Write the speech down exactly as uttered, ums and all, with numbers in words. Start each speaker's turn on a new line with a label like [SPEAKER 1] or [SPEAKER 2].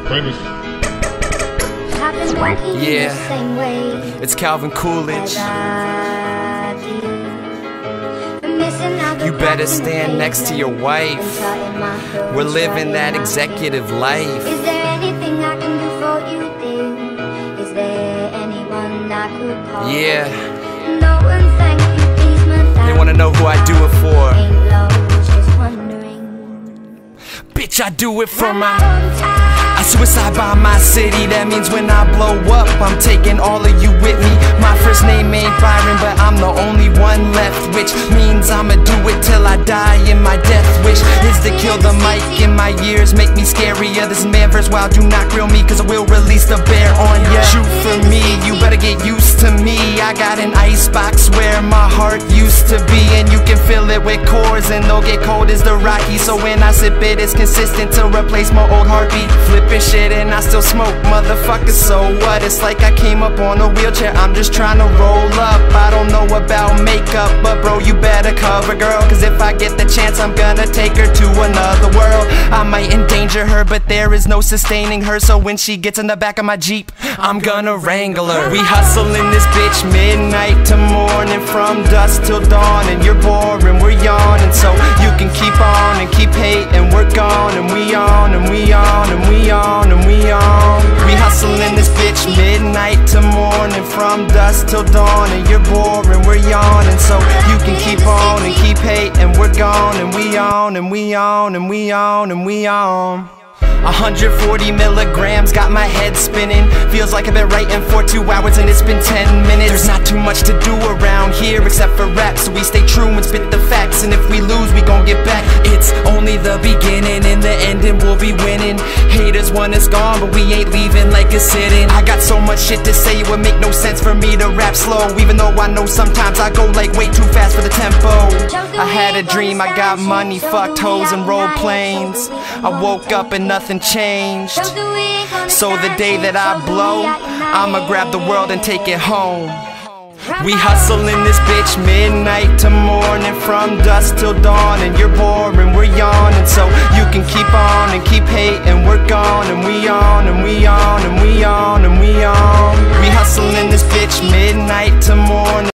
[SPEAKER 1] Famous.
[SPEAKER 2] Yeah, it's Calvin Coolidge. You better stand next to your wife. We're living that executive life.
[SPEAKER 3] Is there anything I can do for you, dear? Is there anyone I could call?
[SPEAKER 2] Yeah.
[SPEAKER 3] No one, thank you, please, my
[SPEAKER 2] They wanna know who I do it for.
[SPEAKER 3] Ain't lost, just wondering.
[SPEAKER 2] Bitch, I do it for my I suicide by my city. That means when I blow up, I'm taking all of you with me. My first name ain't Byron, but I'm the only one left, which means I'ma do it till I die. And my death wish is to kill the mic. In my years make me scarier. This is man versus wild, do not grill me, cause I will release the bear on ya. Shoot for me, you better get used to me. I got an icebox where my heart used to be, and you can fill it with cores, and they'll get cold as the Rockies. So when I sip it, it's consistent to replace my old heartbeat. Flipping shit and I still smoke, motherfucker, so what? It's like I came up on a wheelchair, I'm just trying to roll up. I don't know about makeup, but bro, you better cover, girl, cause if I get the chance, I'm gonna take her to another world. I might endanger her, but there is no sustaining her, so when she gets in the back of my Jeep, I'm gonna wrangle her. We hustling this bitch midnight to morning, from dusk till dawn, and you're boring, we're yawning, so you can keep on and keep hating. We're gone and we on and we on and we on and we on. We hustling this bitch midnight to morning, from dusk till dawn, and you're boring, we're yawning, so you can keep on and keep hating. We're gone and we on and we on and we on and we on. one hundred forty milligrams, got my head spinning. Feels like I've been writing for two hours and it's been ten minutes. There's not too much to do around here except for rap, so we stay true and spit the facts, and if we lose, we gon' get back. It's only the beginning, in the ending we'll be winning. Haters want us gone, but we ain't leaving like it's sitting. I got so much shit to say, it would make no sense for me to rap slow, even though I know sometimes I go like way too fast for the tempo. I had a dream, I got money, fucked hoes and rolled planes. I woke up and nothing changed. So the day that I blow, I'ma grab the world and take it home. We hustling this bitch midnight to morning, from dusk till dawn, and you're boring, we're yawning, so you can keep on and keep hating. We're gone and we on and we on and we on and we on. We hustling this bitch midnight to morning.